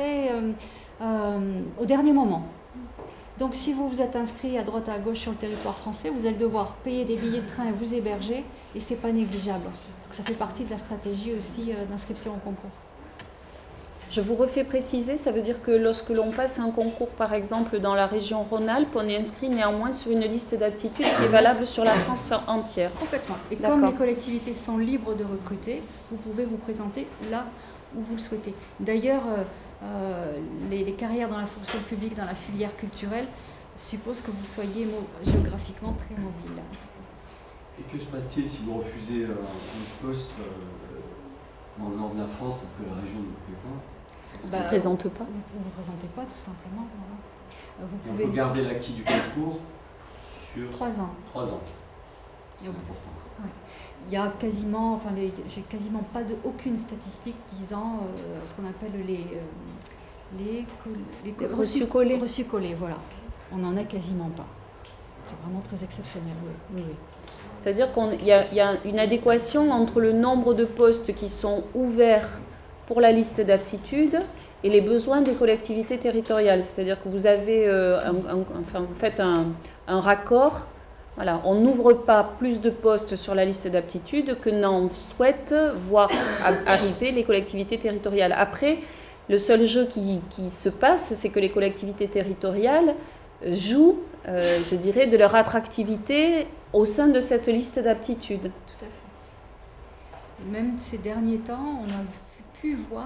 au dernier moment. Donc si vous vous êtes inscrit à droite et à gauche sur le territoire français, vous allez devoir payer des billets de train et vous héberger, et ce n'est pas négligeable. Donc ça fait partie de la stratégie aussi d'inscription au concours. Je vous refais préciser, ça veut dire que lorsque l'on passe un concours, par exemple, dans la région Rhône-Alpes, on est inscrit néanmoins sur une liste d'aptitudes qui est valable sur la France entière. Complètement. Et comme les collectivités sont libres de recruter, vous pouvez vous présenter là où vous le souhaitez. D'ailleurs, les carrières dans la fonction publique, dans la filière culturelle, supposent que vous soyez géographiquement très mobile. Et que se passe-t-il si vous refusez un poste dans le nord de la France parce que la région ne vous plaît pas? Vous ne présente pas. Vous ne vous présentez pas, tout simplement. Voilà. Vous pouvez... On peut garder l'acquis du concours sur 3 ans. 3 ans. C'est important. Ouais. Il y a quasiment, enfin, j'ai quasiment pas aucune statistique disant ce qu'on appelle les reçus-collés. Reçus-collés, voilà. On n'en a quasiment pas. C'est vraiment très exceptionnel, oui. C'est-à-dire qu'il y a une adéquation entre le nombre de postes qui sont ouverts pour la liste d'aptitudes et les besoins des collectivités territoriales. C'est-à-dire que vous avez, enfin, vous faites un raccord. Voilà, on n'ouvre pas plus de postes sur la liste d'aptitudes que n'en souhaitent voir arriver les collectivités territoriales. Après, le seul jeu qui se passe, c'est que les collectivités territoriales jouent, je dirais, de leur attractivité au sein de cette liste d'aptitudes. Tout à fait. Même ces derniers temps, on a pu voir,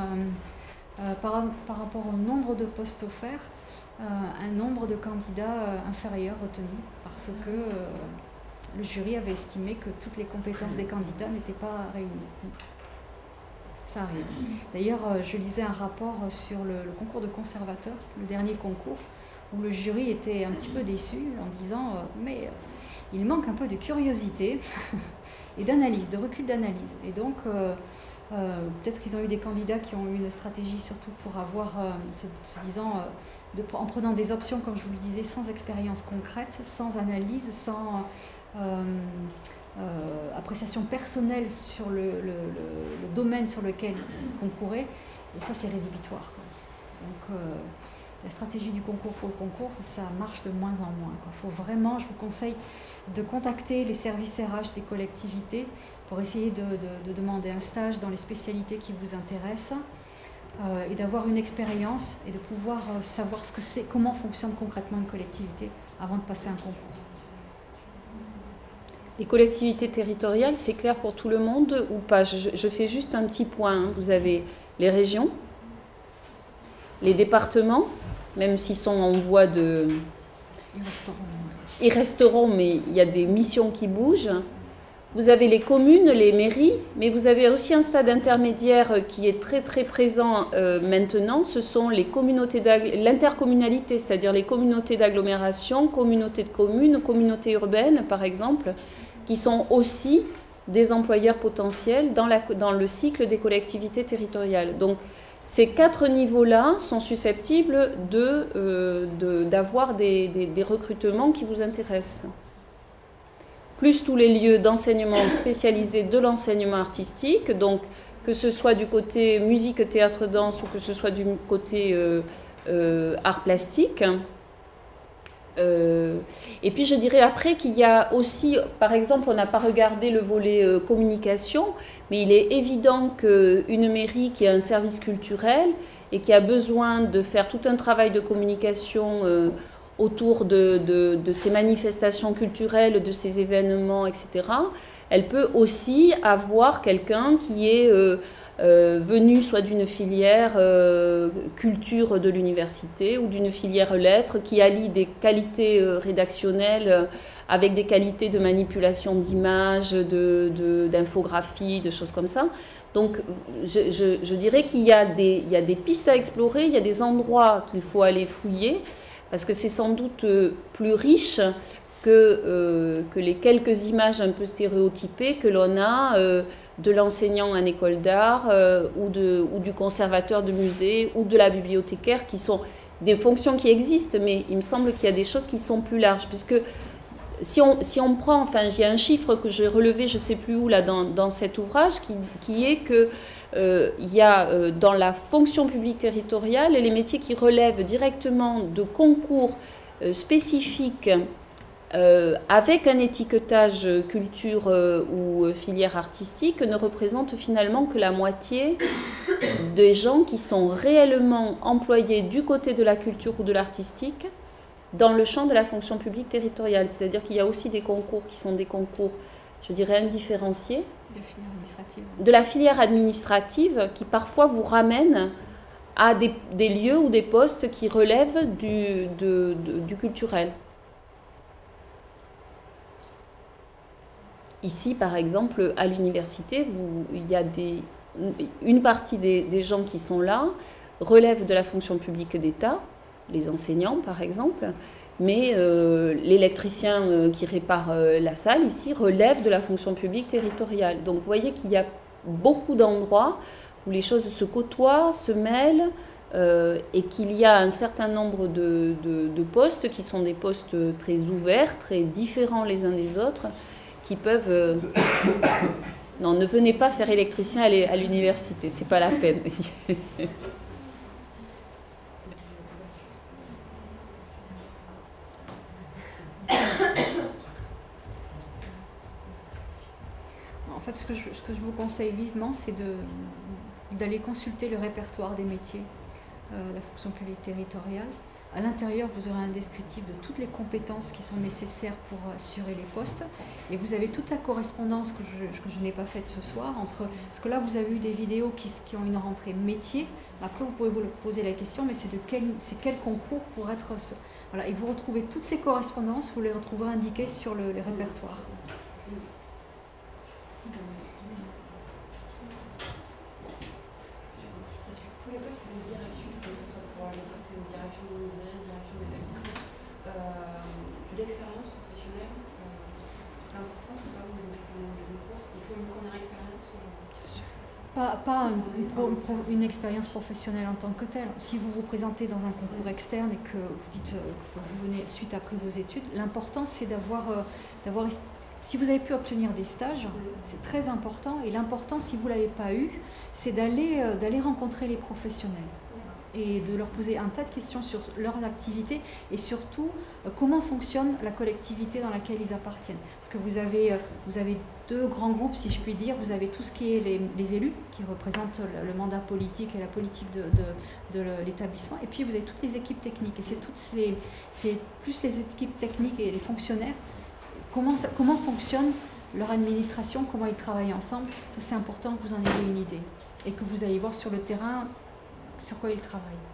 par rapport au nombre de postes offerts, un nombre de candidats inférieur retenu, parce que le jury avait estimé que toutes les compétences des candidats n'étaient pas réunies. Ça arrive. D'ailleurs, je lisais un rapport sur le concours de conservateur, le dernier concours, où le jury était un petit peu déçu en disant mais il manque un peu de curiosité et d'analyse, de recul d'analyse. Et donc, peut-être qu'ils ont eu des candidats qui ont eu une stratégie surtout pour avoir, se disant, en prenant des options, comme je vous le disais, sans expérience concrète, sans analyse, sans appréciation personnelle sur le domaine sur lequel ils concouraient. Et ça, c'est rédhibitoire, quoi. Donc, la stratégie du concours pour le concours, ça marche de moins en moins, quoi. Faut vraiment, je vous conseille de contacter les services RH des collectivités pour essayer de demander un stage dans les spécialités qui vous intéressent et d'avoir une expérience et de pouvoir savoir ce que c'est, comment fonctionne concrètement une collectivité avant de passer un concours. Les collectivités territoriales, c'est clair pour tout le monde ou pas? Je fais juste un petit point, hein. Vous avez les régions, les départements, même s'ils sont en voie de... Ils resteront, mais il y a des missions qui bougent. Vous avez les communes, les mairies, mais vous avez aussi un stade intermédiaire qui est très très présent maintenant. Ce sont les communautés l'intercommunalité, c'est-à-dire les communautés d'agglomération, communautés de communes, communautés urbaines par exemple, qui sont aussi des employeurs potentiels dans le cycle des collectivités territoriales. Donc ces 4 niveaux-là sont susceptibles d'avoir des recrutements qui vous intéressent. Plus tous les lieux d'enseignement spécialisés de l'enseignement artistique, donc que ce soit du côté musique, théâtre, danse ou que ce soit du côté art plastique. Et puis je dirais après qu'il y a aussi, par exemple, on n'a pas regardé le volet communication, mais il est évident qu'une mairie qui a un service culturel et qui a besoin de faire tout un travail de communication autour de ces manifestations culturelles, de ces événements, etc., elle peut aussi avoir quelqu'un qui est venu soit d'une filière culture de l'université ou d'une filière lettres, qui allie des qualités rédactionnelles avec des qualités de manipulation d'images, d'infographie, de choses comme ça. Donc je dirais qu'il y a des pistes à explorer, il y a des endroits qu'il faut aller fouiller, parce que c'est sans doute plus riche que les quelques images un peu stéréotypées que l'on a de l'enseignant en école d'art ou du conservateur de musée ou de la bibliothécaire, qui sont des fonctions qui existent, mais il me semble qu'il y a des choses qui sont plus larges, puisque si on prend, enfin il y a un chiffre que j'ai relevé, je ne sais plus où là dans cet ouvrage, qui est que il y a dans la fonction publique territoriale les métiers qui relèvent directement de concours spécifiques avec un étiquetage culture ou filière artistique ne représentent finalement que la moitié des gens qui sont réellement employés du côté de la culture ou de l'artistique dans le champ de la fonction publique territoriale. C'est-à-dire qu'il y a aussi des concours qui sont des concours, je dirais, indifférenciés, de la filière administrative qui parfois vous ramènent à des lieux ou des postes qui relèvent du culturel. Ici, par exemple, à l'université, il y a une partie des gens qui sont là relèvent de la fonction publique d'État, les enseignants par exemple, mais l'électricien qui répare la salle ici relève de la fonction publique territoriale. Donc vous voyez qu'il y a beaucoup d'endroits où les choses se côtoient, se mêlent, et qu'il y a un certain nombre de postes qui sont des postes très ouverts, très différents les uns des autres, qui peuvent... Non, ne venez pas faire électricien à l'université, c'est pas la peine. fait, ce que je vous conseille vivement, c'est d'aller consulter le répertoire des métiers, la fonction publique territoriale. À l'intérieur, vous aurez un descriptif de toutes les compétences qui sont nécessaires pour assurer les postes. Et vous avez toute la correspondance que je n'ai pas faite ce soir parce que là, vous avez eu des vidéos qui ont une rentrée métier. Après, vous pouvez vous poser la question, mais c'est quel concours pour être... Voilà, et vous retrouvez toutes ces correspondances, vous les retrouverez indiquées sur les répertoires. Pour les postes de direction, que ce soit pour les postes de direction de musée, direction d'établissement, l'expérience professionnelle, l'important, c'est pas il faut une première expérience. Pas une expérience professionnelle en tant que telle. Si vous vous présentez dans un concours externe et que vous dites que vous venez suite après vos études, l'important c'est d'avoir si vous avez pu obtenir des stages, c'est très important. Et l'important, si vous ne l'avez pas eu, c'est d'aller rencontrer les professionnels et de leur poser un tas de questions sur leurs activités et surtout comment fonctionne la collectivité dans laquelle ils appartiennent. Parce que vous avez deux grands groupes, si je puis dire. Vous avez tout ce qui est les élus, qui représentent le mandat politique et la politique de l'établissement. Et puis vous avez toutes les équipes techniques. Et c'est plus les équipes techniques et les fonctionnaires. Comment fonctionne leur administration, comment ils travaillent ensemble. Ça, c'est important que vous en ayez une idée. Et que vous allez voir sur le terrain sur quoi ils travaillent.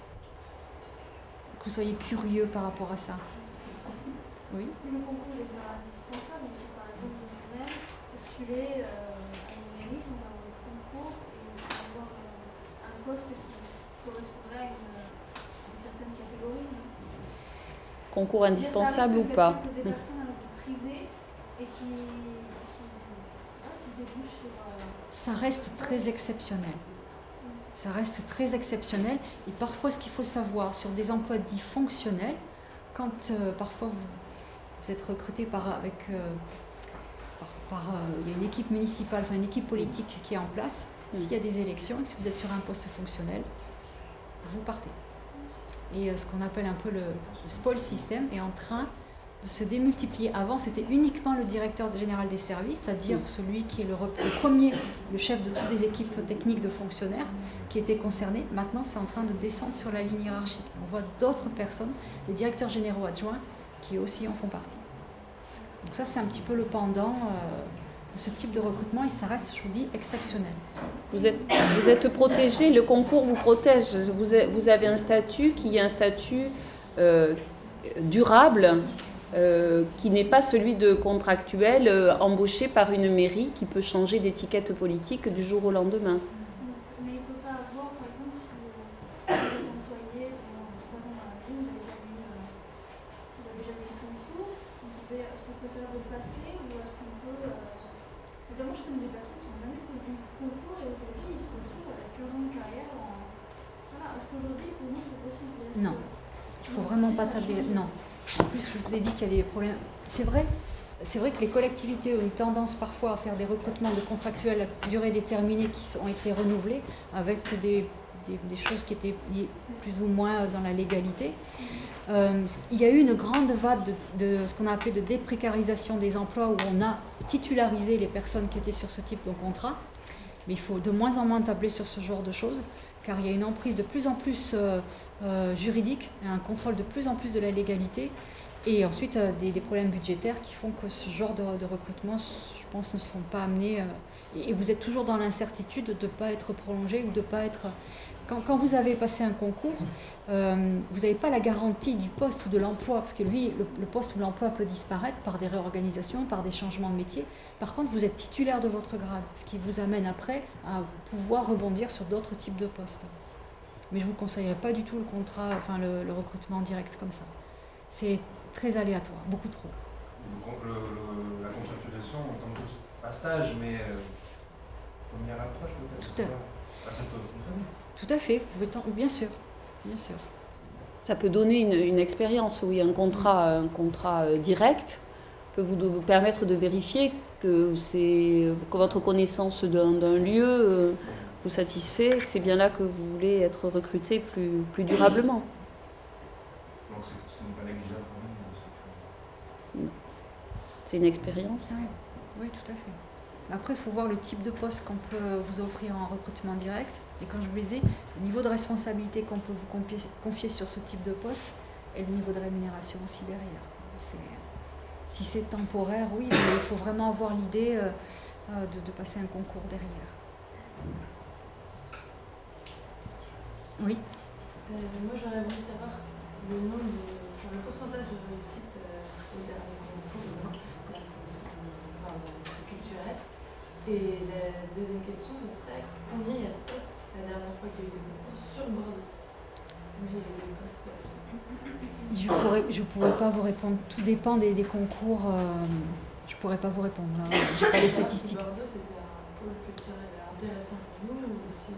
Que vous soyez curieux par rapport à ça. Oui. Le concours n'est pas indispensable. On peut par exemple nous-mêmes postuler à une mairie sans avoir le concours et avoir un poste qui correspondrait à une certaine catégorie. Concours indispensable ou pas? Des personnes avec du privé et qui débouchent sur... Ça reste très exceptionnel. Ça reste très exceptionnel. Et parfois, ce qu'il faut savoir sur des emplois dits fonctionnels, quand parfois vous êtes recruté il y a une équipe municipale, enfin une équipe politique qui est en place, s'il y a des élections et que si vous êtes sur un poste fonctionnel, vous partez. Et ce qu'on appelle un peu le spoil system est en train de se démultiplier. Avant, c'était uniquement le directeur général des services, c'est-à-dire celui qui est le premier, le chef de toutes les équipes techniques de fonctionnaires qui était concerné. Maintenant, c'est en train de descendre sur la ligne hiérarchique. On voit d'autres personnes, des directeurs généraux adjoints, qui aussi en font partie. Donc ça, c'est un petit peu le pendant de ce type de recrutement et ça reste, je vous dis, exceptionnel. Vous êtes protégé, le concours vous protège. Vous avez un statut qui est un statut durable, qui n'est pas celui de contractuel embauché par une mairie qui peut changer d'étiquette politique du jour au lendemain. Mais il ne peut pas avoir, par exemple, si vous êtes employé pendant 3 ans dans la mairie, vous avez déjà eu le concours, est-ce qu'on peut faire repasser ou est-ce qu'on peut... Évidemment, je connais des personnes qui n'ont jamais fait du concours et aujourd'hui, ils se retrouvent avec 15 ans de carrière. Voilà, est-ce qu'aujourd'hui, pour nous, c'est possible? Non, il ne faut vraiment pas tabler... Non. En plus, je vous ai dit qu'il y a des problèmes. C'est vrai que les collectivités ont eu tendance parfois à faire des recrutements de contractuels à durée déterminée qui ont été renouvelés avec des choses qui étaient plus ou moins dans la légalité. Il y a eu une grande vague de ce qu'on a appelé de déprécarisation des emplois où on a titularisé les personnes qui étaient sur ce type de contrat. Mais il faut de moins en moins tabler sur ce genre de choses car il y a une emprise de plus en plus juridique, un contrôle de plus en plus de la légalité et ensuite des problèmes budgétaires qui font que ce genre de recrutement, je pense, ne sont pas amenés et vous êtes toujours dans l'incertitude de ne pas être prolongé ou de ne pas être... Quand vous avez passé un concours, vous n'avez pas la garantie du poste ou de l'emploi, parce que lui, le poste ou l'emploi peut disparaître par des réorganisations, par des changements de métier. Par contre, vous êtes titulaire de votre grade, ce qui vous amène après à pouvoir rebondir sur d'autres types de postes. Mais je ne vous conseillerais pas du tout le contrat, enfin le recrutement direct comme ça. C'est très aléatoire, beaucoup trop. La contractualisation, en tant que pas stage, mais première approche peut-être. Ça peut fonctionner. Tout à fait, vous pouvez bien sûr, bien sûr. Ça peut donner une expérience, oui, un contrat direct peut vous permettre de vérifier que votre connaissance d'un lieu vous satisfait, que c'est bien là que vous voulez être recruté plus durablement. Donc ce n'est pas négligeable quand même. C'est une expérience. Oui, tout à fait. Après, il faut voir le type de poste qu'on peut vous offrir en recrutement direct. Et quand je vous disais, le niveau de responsabilité qu'on peut vous confier sur ce type de poste et le niveau de rémunération aussi derrière. Si c'est temporaire, oui, mais il faut vraiment avoir l'idée de passer un concours derrière. Oui. Moi, j'aurais voulu savoir le pourcentage de réussite au dernier concours culturel. Et la deuxième question, ce serait combien il y a de postes la dernière fois qu'il y a eu des concours sur Bordeaux? Combien il y a eu des postes Je pourrais pas vous répondre. Tout dépend des concours. Je pourrais pas vous répondre. Je n'ai pas les statistiques. Bordeaux, c'était un pôle culturel intéressant pour nous ou si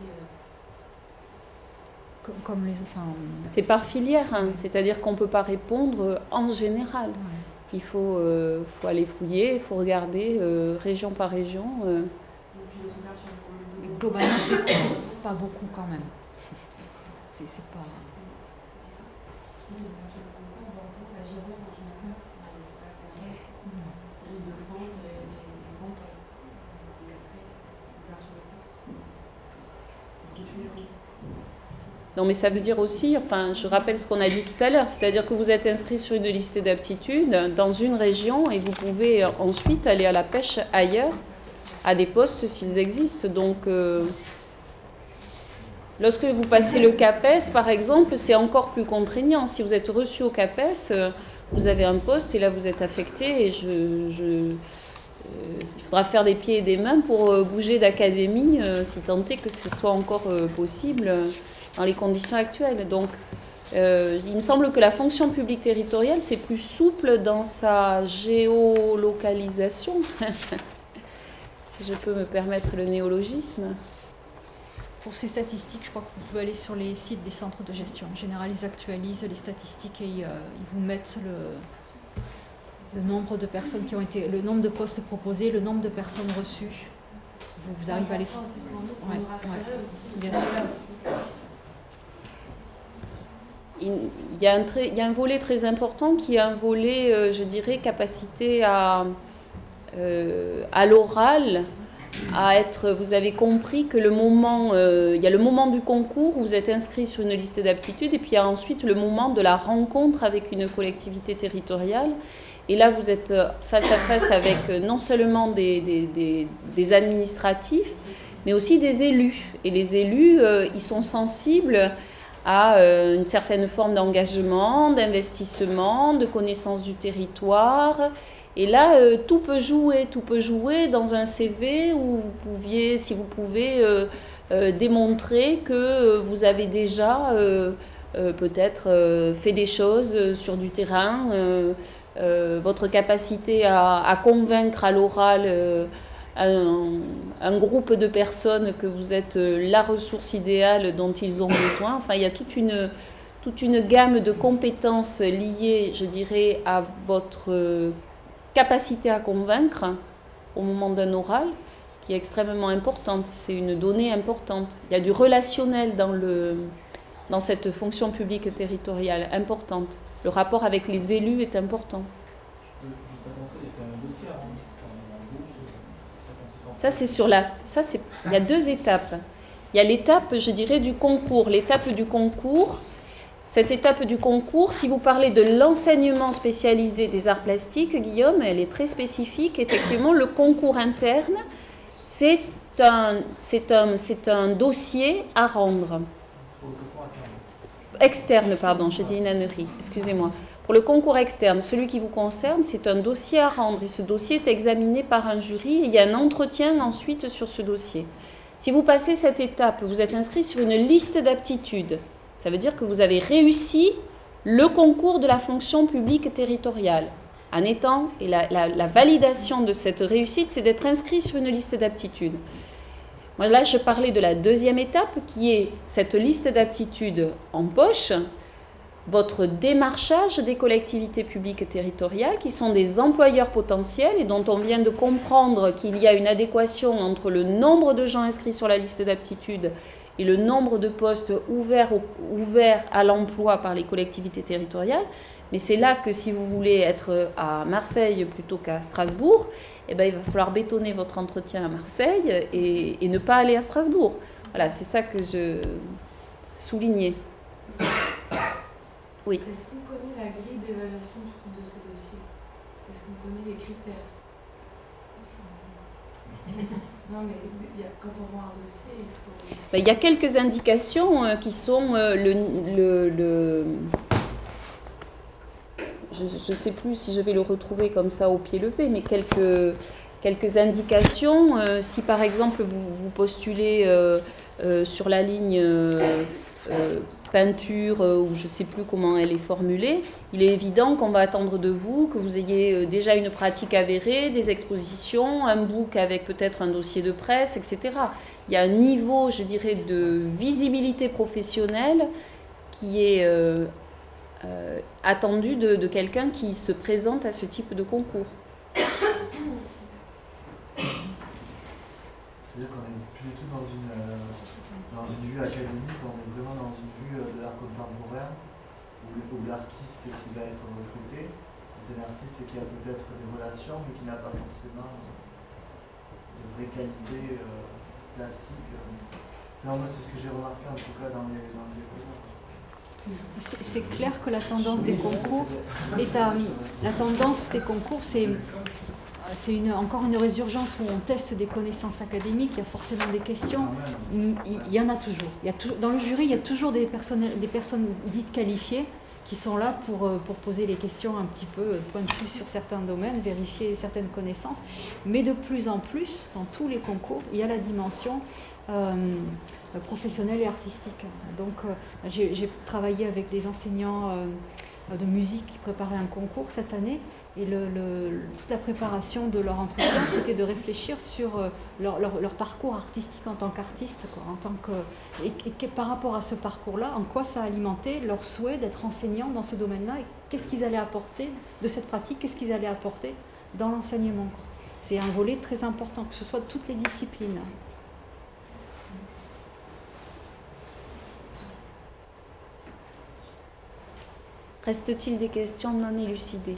comme les, c'est par filière, hein, c'est-à-dire qu'on ne peut pas répondre en général. Ouais. Il faut aller fouiller, il faut regarder région par région. Mais globalement, c'est pas beaucoup quand même. C'est pas. Non, mais ça veut dire aussi, enfin, je rappelle ce qu'on a dit tout à l'heure, c'est-à-dire que vous êtes inscrit sur une liste d'aptitudes dans une région et vous pouvez ensuite aller à la pêche ailleurs, à des postes s'ils existent. Donc, lorsque vous passez le CAPES, par exemple, c'est encore plus contraignant. Si vous êtes reçu au CAPES, vous avez un poste et là vous êtes affecté et il faudra faire des pieds et des mains pour bouger d'académie, si tant est que ce soit encore possible dans les conditions actuelles. Donc, il me semble que la fonction publique territoriale, c'est plus souple dans sa géolocalisation, si je peux me permettre le néologisme. Pour ces statistiques, je crois que vous pouvez aller sur les sites des centres de gestion. En général, ils actualisent les statistiques et ils vous mettent le nombre de personnes qui ont été, le nombre de postes proposés, le nombre de personnes reçues. Vous arrivez à les... Ouais, bien sûr. Il y a un volet très important qui est un volet, je dirais, capacité à l'oral, à être, vous avez compris que le moment, il y a le moment du concours où vous êtes inscrit sur une liste d'aptitudes et puis il y a ensuite le moment de la rencontre avec une collectivité territoriale. Et là, vous êtes face à face avec non seulement des administratifs, mais aussi des élus. Et les élus, ils sont sensibles à une certaine forme d'engagement, d'investissement, de connaissance du territoire. Et là, tout peut jouer dans un CV où si vous pouvez démontrer que vous avez déjà peut-être fait des choses sur du terrain, votre capacité à convaincre à l'oral un groupe de personnes que vous êtes la ressource idéale dont ils ont besoin. Enfin, il y a toute une gamme de compétences liées, je dirais, à votre capacité à convaincre au moment d'un oral qui est extrêmement importante. C'est une donnée importante. Il y a du relationnel dans cette fonction publique territoriale importante. Le rapport avec les élus est important. Juste avant ça, il y a quand même un dossier à rendre. Il y a deux étapes. Il y a l'étape, je dirais, du concours. L'étape du concours, cette étape du concours, si vous parlez de l'enseignement spécialisé des arts plastiques, Guillaume, elle est très spécifique. Effectivement, le concours interne, c'est un dossier à rendre. Externe, pardon, j'ai dit une ânerie, excusez-moi. Pour le concours externe, celui qui vous concerne, c'est un dossier à rendre et ce dossier est examiné par un jury et il y a un entretien ensuite sur ce dossier. Si vous passez cette étape, vous êtes inscrit sur une liste d'aptitudes. Ça veut dire que vous avez réussi le concours de la fonction publique territoriale. En étant, et la validation de cette réussite, c'est d'être inscrit sur une liste d'aptitudes. Moi, là, je parlais de la deuxième étape qui est cette liste d'aptitudes en poche, votre démarchage des collectivités publiques territoriales qui sont des employeurs potentiels et dont on vient de comprendre qu'il y a une adéquation entre le nombre de gens inscrits sur la liste d'aptitudes et le nombre de postes ouverts à l'emploi par les collectivités territoriales. Mais c'est là que si vous voulez être à Marseille plutôt qu'à Strasbourg, eh ben, il va falloir bétonner votre entretien à Marseille et ne pas aller à Strasbourg. Voilà, c'est ça que je soulignais. Oui. Est-ce qu'on connaît la grille d'évaluation de ces dossiers? Est-ce qu'on connaît les critères? Non, mais quand on voit un dossier, il faut... Ben, il y a quelques indications qui sont je ne sais plus si je vais le retrouver comme ça au pied levé, mais quelques indications. Si par exemple vous postulez sur la ligne peinture, ou je ne sais plus comment elle est formulée, il est évident qu'on va attendre de vous que vous ayez déjà une pratique avérée, des expositions, un book avec peut-être un dossier de presse, etc. Il y a un niveau, je dirais, de visibilité professionnelle qui est attendu de quelqu'un qui se présente à ce type de concours. C'est-à-dire qu'on n'est plus du tout dans une vue académique, on est vraiment dans une vue de l'art contemporain, où l'artiste qui va être recruté, c'est un artiste qui a peut-être des relations, mais qui n'a pas forcément de vraie qualité plastique. Non, moi, c'est ce que j'ai remarqué en tout cas dans les écoles. C'est clair que la tendance des concours est à... La tendance des concours, c'est encore une résurgence où on teste des connaissances académiques, il y a forcément des questions, il y en a toujours. Dans le jury, il y a toujours des personnes dites qualifiées qui sont là pour poser les questions un petit peu pointues sur certains domaines, vérifier certaines connaissances. Mais de plus en plus, dans tous les concours, il y a la dimension professionnelle et artistique. Donc j'ai travaillé avec des enseignants de musique qui préparaient un concours cette année, et toute la préparation de leur entretien, c'était de réfléchir sur leur parcours artistique en tant qu'artiste, et par rapport à ce parcours-là, en quoi ça a alimenté leur souhait d'être enseignant dans ce domaine-là, et qu'est-ce qu'ils allaient apporter de cette pratique, qu'est-ce qu'ils allaient apporter dans l'enseignement. C'est un volet très important, que ce soit de toutes les disciplines. Reste-t-il des questions non élucidées?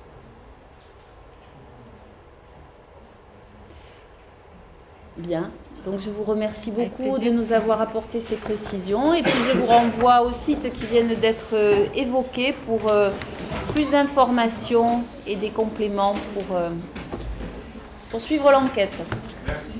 Bien, donc je vous remercie beaucoup de nous avoir apporté ces précisions, et puis je vous renvoie aux sites qui viennent d'être évoqués pour plus d'informations et des compléments pour suivre l'enquête. Merci.